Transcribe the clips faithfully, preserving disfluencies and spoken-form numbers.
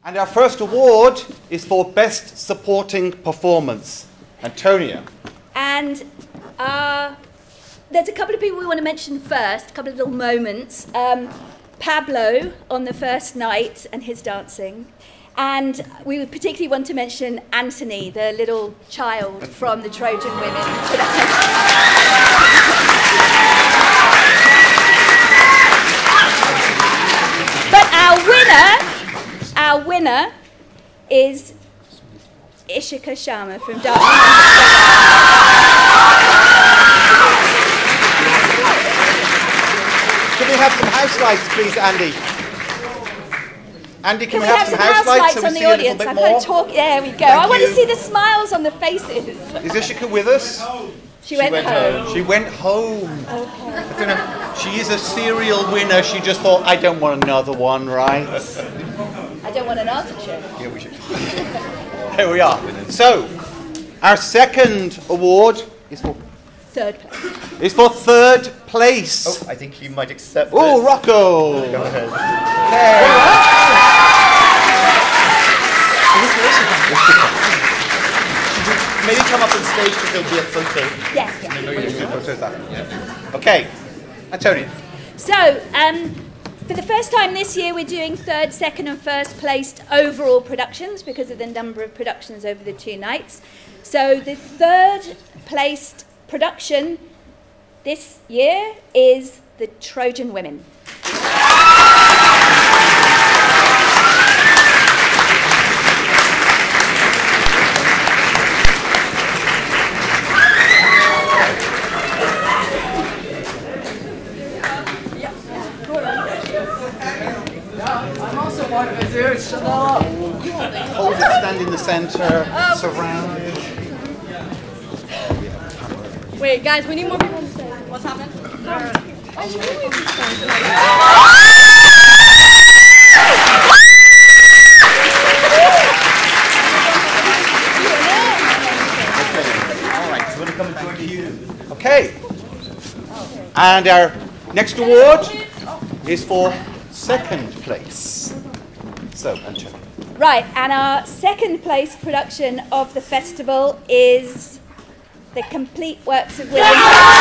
And our first award is for Best Supporting Performance. Antonia. And uh, there's a couple of people we want to mention first, a couple of little moments. Um, Pablo on the first night and his dancing. And we would particularly want to mention Anthony, the little child from the Trojan Women. But our winner, our winner is Ishika Sharma from Dartmouth. Can we have some house lights, please, Andy? Andy, can, Can we, we have, have some some house, house lights, lights so we on see the a little audience? bit I'm more? going to talk. There we go. Thank I want you. to see the smiles on the faces. Is Ishika with us? She went, went home. home. She went home. Okay. I don't know. She is a serial winner. She just thought, I don't want another one, right? I don't want an artichoke. Yeah, we should. Here we are. So, our second award is for Third place. is for third place. Oh, I think he might accept Oh, this. Rocco. Go ahead. Maybe come up on stage because there'll be a photo. Yes, yes. Okay, Antonia. So, um, for the first time this year, we're doing third, second, and first placed overall productions because of the number of productions over the two nights. So, the third placed production this year is The Trojan Women. Hold it, stand in the centre, surrounded. Wait, guys, we need more people on stage. What's happening? All right, so we're going to come and join you. Okay. And our next award is for second place. So, Antonia. Right, and our second place production of the festival is The Complete Works of William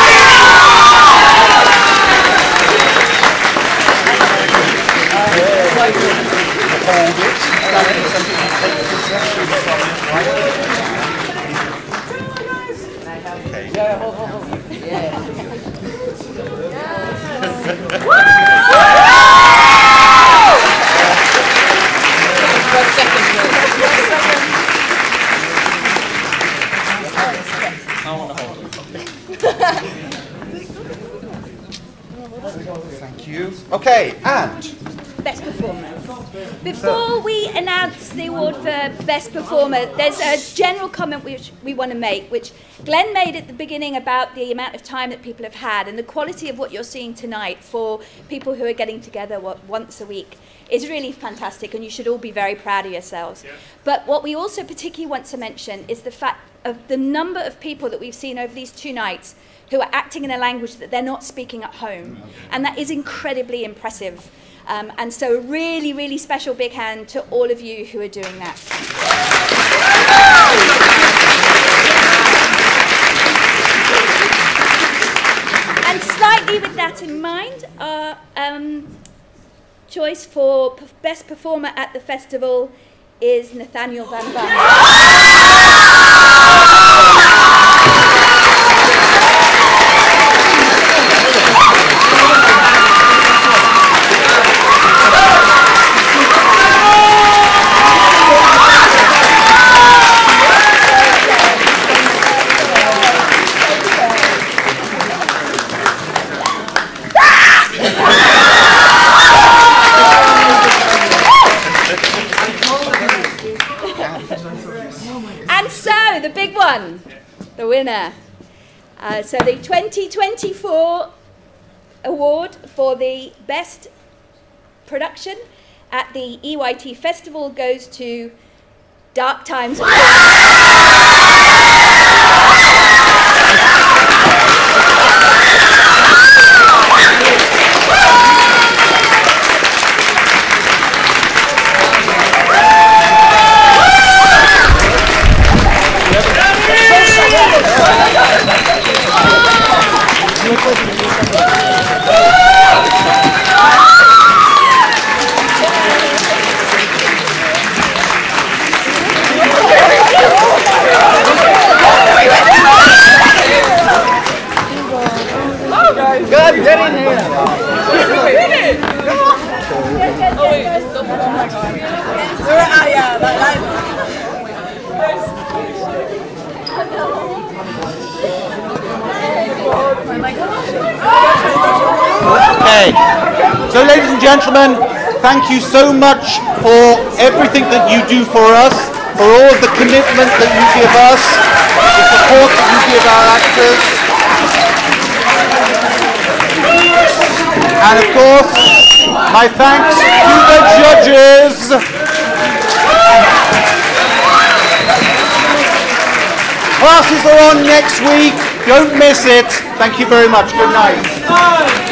Thank you. Okay, and Best Performer. Before we announce the award for Best Performer, there's a general comment which we want to make, which Glenn made at the beginning about the amount of time that people have had, and the quality of what you're seeing tonight for people who are getting together what, once a week is really fantastic, and you should all be very proud of yourselves. Yeah. But what we also particularly want to mention is the fact of the number of people that we've seen over these two nights who are acting in a language that they're not speaking at home. And that is incredibly impressive. Um, and so a really, really special big hand to all of you who are doing that. And slightly with that in mind, our um, choice for p- best performer at the festival is Nathaniel Van Baarle. And so, the big one, the winner. Uh, so the twenty twenty-four award for the best production at the E Y T Festival goes to Dark Times. Okay. So, ladies and gentlemen, thank you so much for everything that you do for us, for all of the commitment that you give us, the support that you give our actors. And of course, my thanks to the judges. Classes are on next week. Don't miss it. Thank you very much. Good night.